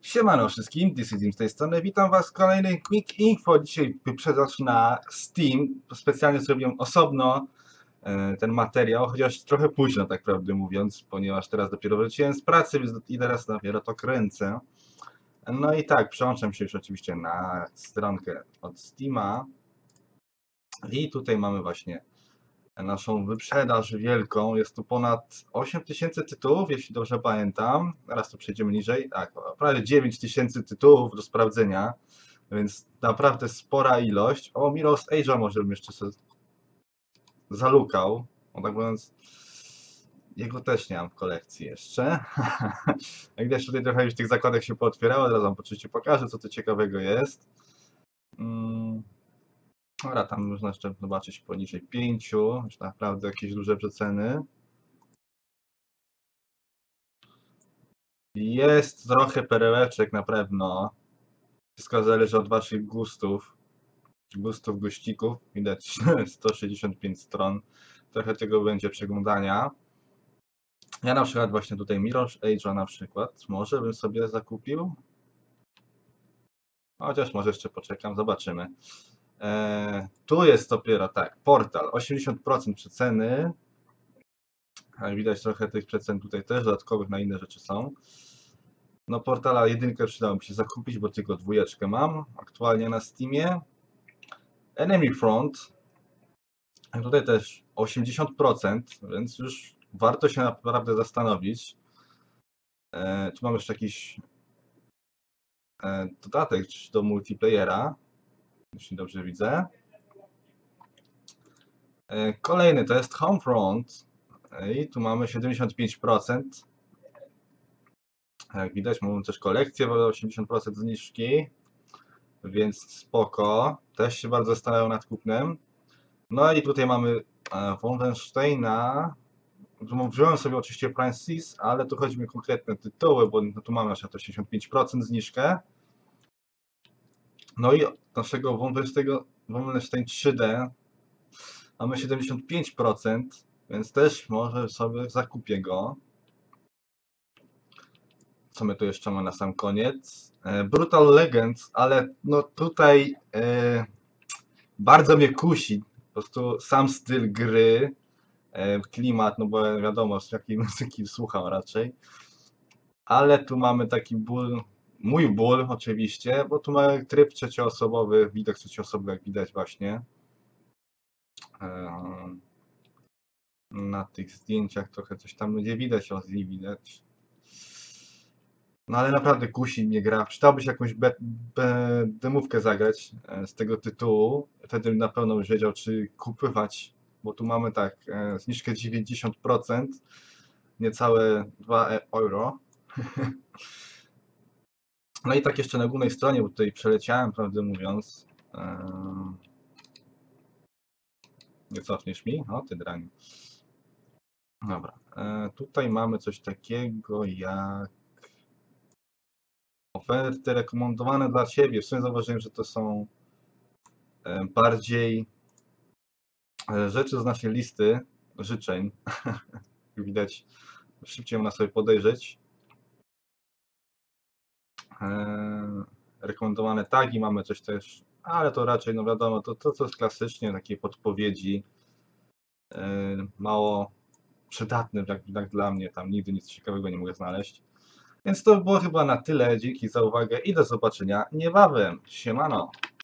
Siemano wszystkim, this is Jim z tej strony. Witam Was w kolejnym Quick Info. Dzisiaj wyprzedaż na Steam. Specjalnie zrobiłem osobno ten materiał, chociaż trochę późno, tak prawdę mówiąc, ponieważ teraz dopiero wróciłem z pracy, więc i teraz dopiero to kręcę. No i tak, przełączam się już oczywiście na stronkę od Steama. I tutaj mamy właśnie naszą wyprzedaż wielką. Jest tu ponad 8000 tytułów, jeśli dobrze pamiętam. Teraz tu przejdziemy niżej. Tak, prawie 9000 tytułów do sprawdzenia, więc naprawdę spora ilość. O, Mirror's Edge'a może bym jeszcze sobie zalukał. O, tak mówiąc, jego też nie mam w kolekcji jeszcze. Jak widać, tutaj trochę już tych zakładek się pootwierało. Teraz wam oczywiście pokażę, co tu ciekawego jest. Dobra, tam można jeszcze zobaczyć poniżej 5, już naprawdę jakieś duże przeceny. Jest trochę perełeczek na pewno. Wszystko zależy od waszych gustów. Guścików. Widać 165 stron. Trochę tego będzie przeglądania. Ja na przykład właśnie tutaj Mirror's Edge'a na przykład. Może bym sobie zakupił. Chociaż może jeszcze poczekam, zobaczymy. Tu jest dopiero tak, portal, 80% przeceny. Jak widać trochę tych przecen tutaj też dodatkowych na inne rzeczy są. No portala jedynkę przydało mi się zakupić, bo tylko dwójeczkę mam aktualnie na Steamie. Enemy Front. Tutaj też 80%, więc już warto się naprawdę zastanowić. Tu mam jeszcze jakiś dodatek do multiplayera, jeśli dobrze widzę. Kolejny to jest Homefront i tu mamy 75%. Jak widać, mamy też kolekcję, 80% zniżki, więc spoko. Też się bardzo zastanawiam nad kupnem. No i tutaj mamy Wolfensteina. Wziąłem sobie oczywiście Prime Six, ale tu chodzi mi o konkretne tytuły, bo tu mamy na przykład 85% zniżkę. No i naszego Wolfenstein 3D mamy 75%, więc też może sobie zakupię go. Co my tu jeszcze mamy na sam koniec? Brutal Legends, ale no tutaj bardzo mnie kusi po prostu sam styl gry, klimat, no bo wiadomo z jakiej muzyki słucham raczej. Ale tu mamy taki ból, mój ból oczywiście, bo tu mamy tryb trzecioosobowy, widok trzecioosobowy jak widać właśnie. Na tych zdjęciach trochę coś tam będzie widać, widać. No ale naprawdę kusi mnie gra. Przydałoby się jakąś demówkę zagrać z tego tytułu. Wtedy bym na pewno już wiedział, czy kupować. Bo tu mamy tak, zniżkę 90%, niecałe 2 euro. No i tak jeszcze na głównej stronie, bo tutaj przeleciałem, prawdę mówiąc. Nie cofniesz mi? O, ty draniu. Dobra. Tutaj mamy coś takiego jak oferty rekomendowane dla Ciebie. W sumie zauważyłem, że to są bardziej rzeczy z naszej listy życzeń. Widać, szybciej można sobie podejrzeć. Rekomendowane tagi mamy coś też, ale to raczej, no wiadomo, to co jest klasycznie, takie podpowiedzi. Mało przydatne, jak dla mnie, tam nigdy nic ciekawego nie mogę znaleźć. Więc to było chyba na tyle. Dzięki za uwagę i do zobaczenia niebawem. Siemano!